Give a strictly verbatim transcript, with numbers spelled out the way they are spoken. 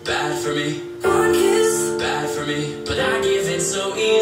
bad for me. One kiss, bad for me. But I give it so easy.